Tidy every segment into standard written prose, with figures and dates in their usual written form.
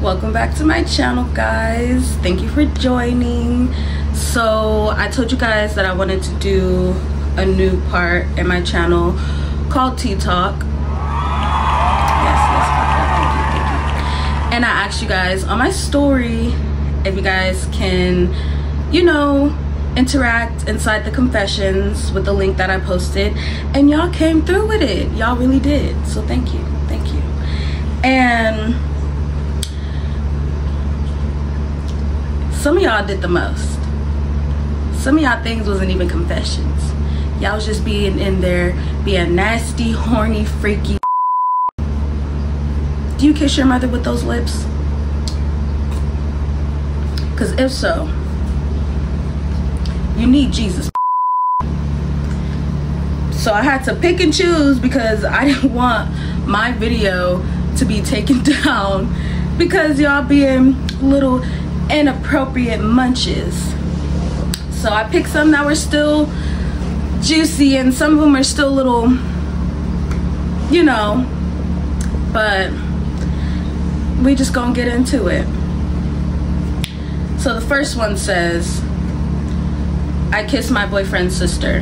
Welcome back to my channel, guys. Thank you for joining. So I told you guys that I wanted to do a new part in my channel called Tea Talk. Yes, thank you. And I asked you guys on my story if you guys can, you know, interact inside the confessions with the link that I posted, and y'all came through with it. Y'all really did. So thank you. And some of y'all did the most. Some of y'all things wasn't even confessions. Y'all was just being in there, being nasty, horny, freaky. Do you kiss your mother with those lips? Because if so, you need Jesus. So I had to pick and choose because I didn't want my video to be taken down because y'all being little inappropriate munches. So I picked some that were still juicy and some of them are still little, you know, but we just gonna get into it. So the first one says, I kissed my boyfriend's sister.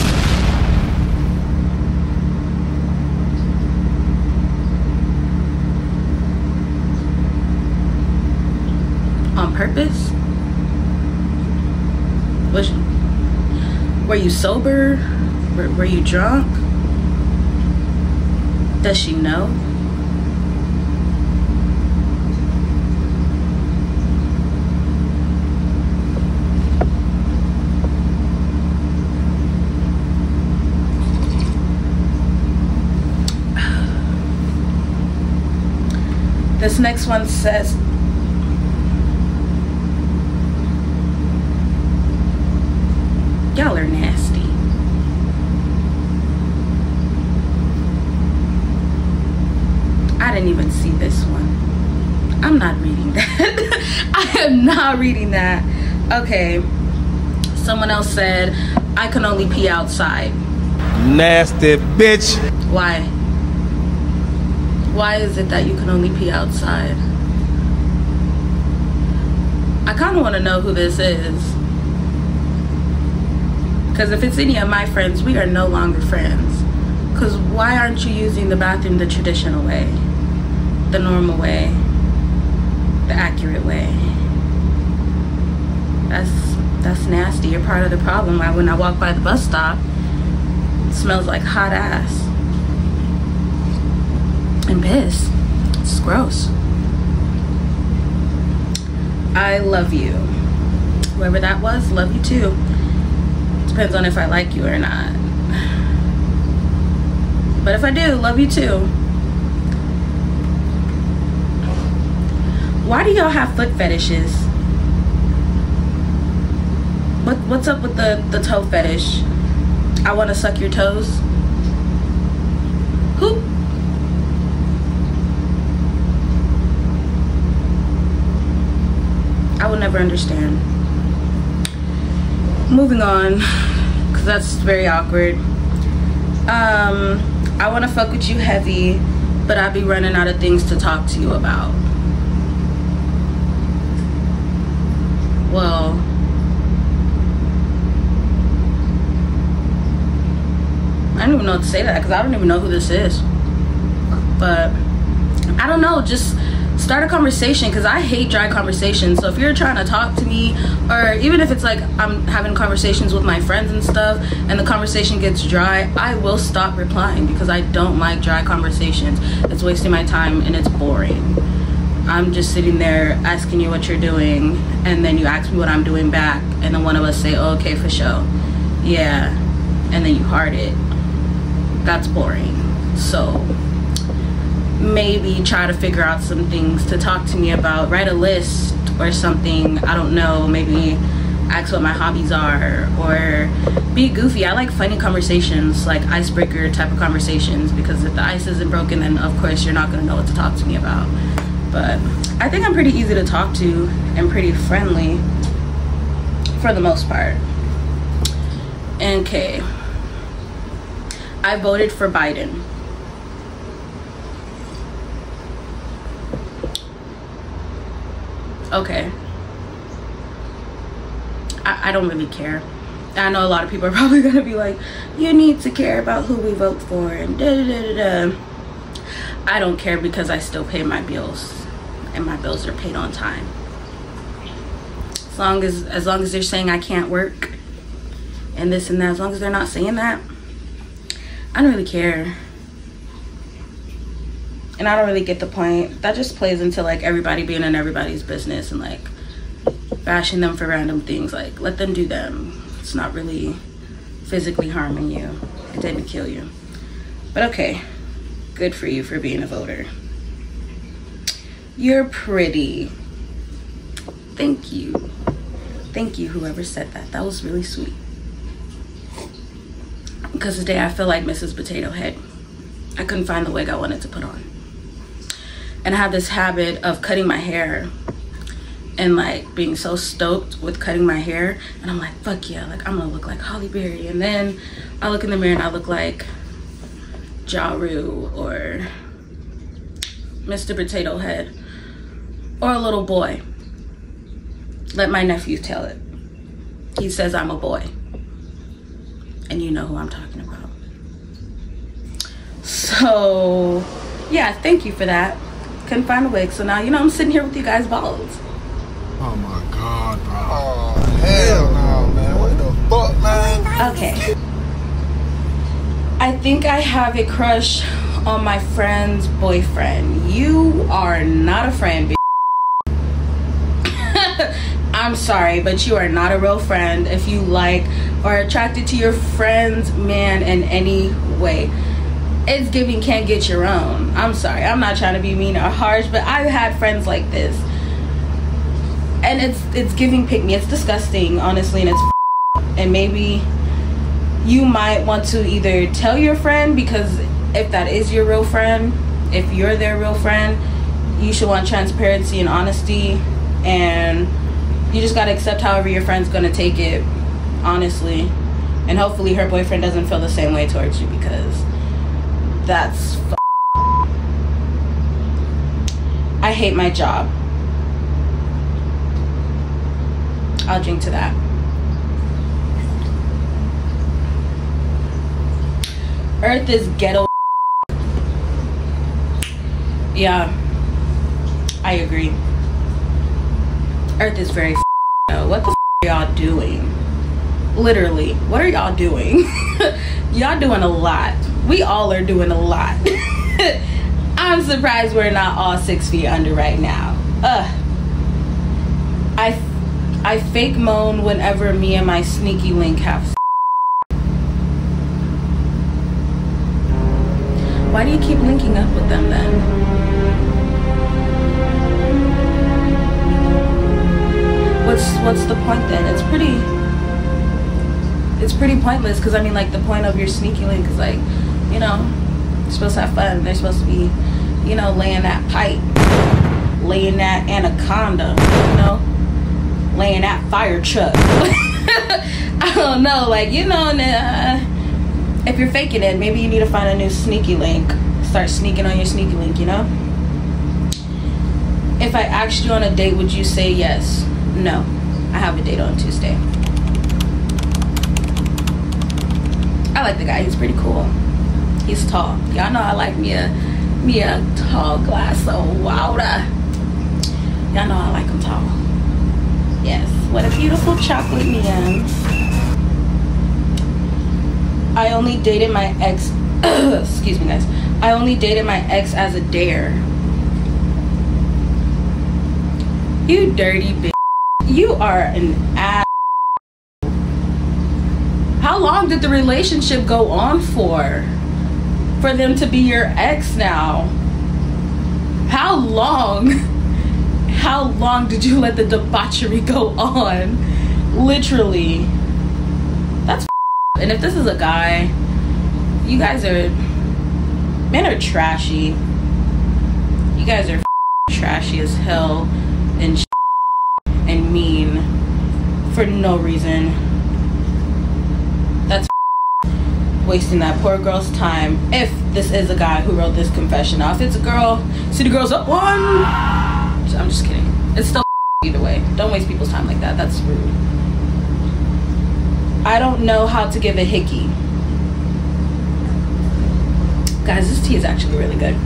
On purpose? Were you sober? Were you drunk? Does she know? This next one says, y'all are nasty. I didn't even see this one. I'm not reading that. I am not reading that. Okay. Someone else said, I can only pee outside. Nasty bitch. Why? Why is it that you can only pee outside? I kind of want to know who this is. Because if it's any of my friends, we are no longer friends. Because why aren't you using the bathroom the traditional way? The normal way? The accurate way? That's nasty. You're part of the problem. When I walk by the bus stop, it smells like hot ass. And piss. It's gross. I love you. Whoever that was, love you too. Depends on if I like you or not. But if I do, love you too. Why do y'all have foot fetishes? What's up with the toe fetish? I want to suck your toes. Who? I will never understand. Moving on, because that's very awkward. I want to fuck with you heavy, but I'll be running out of things to talk to you about. Well, I don't even know what to say to that because I don't even know who this is. But I don't know, just start a conversation, because I hate dry conversations. So if you're trying to talk to me, or even if it's like I'm having conversations with my friends and stuff and the conversation gets dry, I will stop replying because I don't like dry conversations. It's wasting my time and it's boring. I'm just sitting there asking you what you're doing, and then you ask me what I'm doing back, and then one of us say, oh, okay, for sure, yeah, and then you heart it. That's boring. So maybe try to figure out some things to talk to me about. Write a list or something. I don't know, maybe ask what my hobbies are, or be goofy. I like funny conversations, like icebreaker type of conversations, because if the ice isn't broken, then of course you're not going to know what to talk to me about. But I think I'm pretty easy to talk to and pretty friendly for the most part. Okay, I voted for Biden. okay. I don't really care. I know a lot of people are probably gonna be like, you need to care about who we vote for and da da da da da. I don't care because I still pay my bills, and my bills are paid on time. As long as they're saying I can't work and this and that, as long as they're not saying that, I don't really care. And I don't really get the point. That just plays into like everybody being in everybody's business and like bashing them for random things. Like, let them do them. It's not really physically harming you. It didn't kill you. But okay, good for you for being a voter. You're pretty. Thank you. Thank you, whoever said that. That was really sweet. Because today I feel like Mrs. Potato Head. I couldn't find the wig I wanted to put on. And I have this habit of cutting my hair and like being so stoked with cutting my hair, and I'm like, fuck yeah, like I'm gonna look like Halle Berry. And then I look in the mirror and I look like Ja Rule or Mr. Potato Head or a little boy. Let my nephew tell it. He says I'm a boy, and you know who I'm talking about. So yeah, thank you for that. Couldn't find a wig, so now you know I'm sitting here with you guys bald. Oh my God, bro. Oh, hell no, man. What the fuck, man? Okay. I think I have a crush on my friend's boyfriend. You are not a friend, bitch. I'm sorry, but you are not a real friend if you like or are attracted to your friend's man in any way. It's giving can't get your own. I'm sorry. I'm not trying to be mean or harsh, but I've had friends like this. And it's giving pick me. It's disgusting, honestly, and and maybe you might want to either tell your friend, because if that is your real friend, if you're their real friend, you should want transparency and honesty, and you just gotta accept however your friend's gonna take it, honestly. And hopefully her boyfriend doesn't feel the same way towards you, because that's I hate my job. I'll drink to that. Earth is ghetto. Yeah, I agree. Earth is very what the are y'all doing? Literally, what are y'all doing? Y'all doing a lot. We all are doing a lot. I'm surprised we're not all 6 feet under right now. I fake moan whenever me and my sneaky link have. Why do you keep linking up with them then? What's the point then? It's pretty pointless, because I mean, like, the point of your sneaky link is like, you know, you're supposed to have fun. They're supposed to be, you know, laying that pipe, laying that anaconda, you know, laying that fire truck. I don't know, like, you know, if you're faking it, maybe you need to find a new sneaky link. Start sneaking on your sneaky link, you know? If I asked you on a date, would you say yes? No. I have a date on Tuesday. I like the guy. He's pretty cool. He's tall. Y'all know I like me a tall glass of water. Y'all know I like him tall. Yes. What a beautiful chocolate man. I only dated my ex. Excuse me, guys. I only dated my ex as a dare. You dirty bitch. You are an ass. How long did the relationship go on for? For them to be your ex now? How long? How long did you let the debauchery go on? Literally. That's and if this is a guy, you guys are, men are trashy. You guys are trashy as hell and and mean for no reason. That's wasting that poor girl's time. If this is a guy who wrote this confession. Now if it's a girl, see the girls up one. I'm just kidding. It's still either way. Don't waste people's time like that. That's rude. I don't know how to give a hickey. Guys, this tea is actually really good.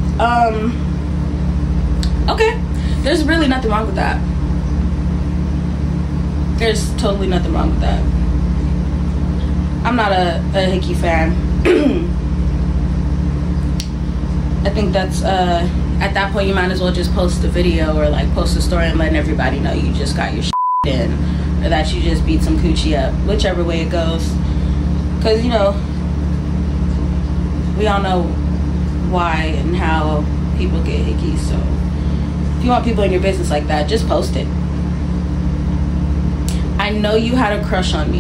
Okay, there's really nothing wrong with that. There's totally nothing wrong with that. I'm not a hickey fan. I think that's at that point you might as well just post a video or like post a story and letting everybody know you just got your shit in, or that you just beat some coochie up, whichever way it goes. Because, you know, we all know why and how people get hickeys. So if you want people in your business like that, just post it. I know you had a crush on me.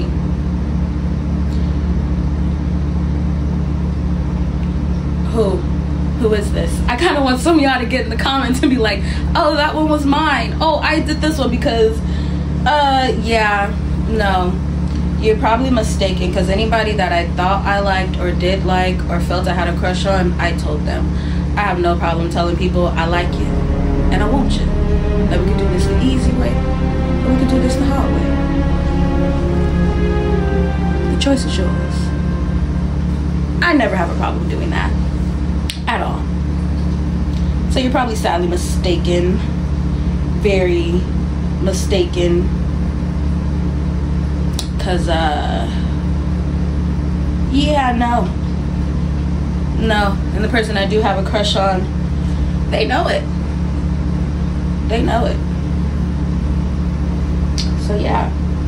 Who is this? I kind of want some of y'all to get in the comments and be like, oh, that one was mine. Oh, I did this one because yeah, no, you're probably mistaken, because anybody that I thought I liked or did like or felt I had a crush on, I told them. I have no problem telling people I like you and I want you, that we can do this the easy way or we can do this the hard way. The choice is yours. I never have a problem doing that at all. So you're probably sadly mistaken, very mistaken, because yeah, no, and the person I do have a crush on, they know it, so yeah.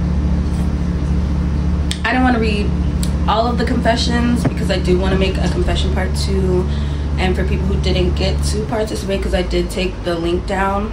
I don't want to read all of the confessions because I do want to make a confession part 2, and for people who didn't get to participate, because I did take the link down,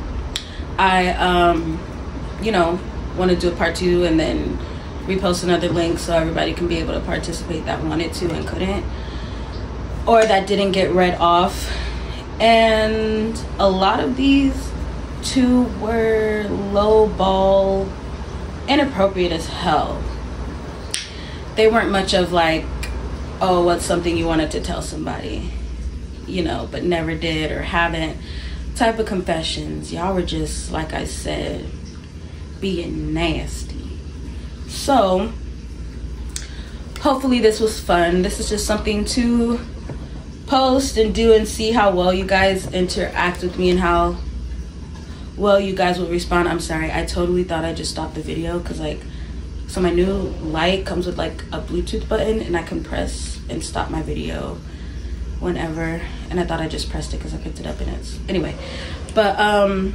I you know, want to do a part 2 and then repost another link so everybody can be able to participate that wanted to and couldn't, or that didn't get read off. And a lot of these 2 were low ball, inappropriate as hell. They weren't much of like, oh, what's something you wanted to tell somebody, you know, but never did or haven't type of confessions. Y'all were just, like I said, being nasty. So hopefully this was fun. This is just something to post and do and see how well you guys interact with me and how well you guys will respond. I'm sorry, I totally thought I just stopped the video because like, so my new light comes with like a Bluetooth button and I can press and stop my video whenever, and I thought I just pressed it because I picked it up and it's, anyway. But oh,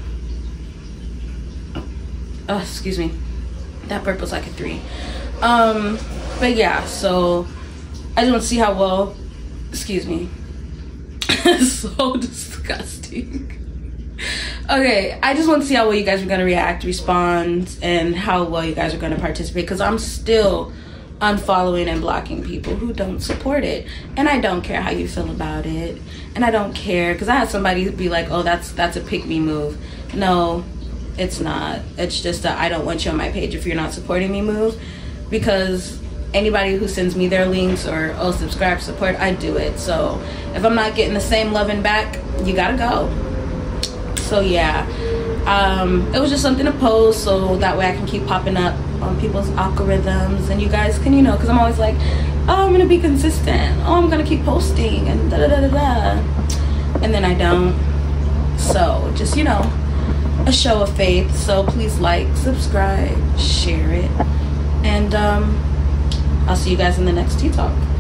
excuse me, that burp was like a 3. But yeah, so I just want to see how well, excuse me, so disgusting. Okay, I just want to see how well you guys are going to react, respond, and how well you guys are going to participate, because I'm still unfollowing and blocking people who don't support it, and I don't care how you feel about it, and I don't care, because I had somebody be like, oh, that's a pick-me move. No, it's not. It's just that I don't want you on my page if you're not supporting me move, because anybody who sends me their links or, oh, subscribe, support, I do it. So if I'm not getting the same loving back, you gotta go. So yeah, it was just something to post so that way I can keep popping up on people's algorithms and you guys can, you know, because I'm always like, oh, I'm gonna be consistent, oh, I'm gonna keep posting and da da da da da, and then I don't. So just, you know, a show of faith. So please like, subscribe, share it, and I'll see you guys in the next tea talk.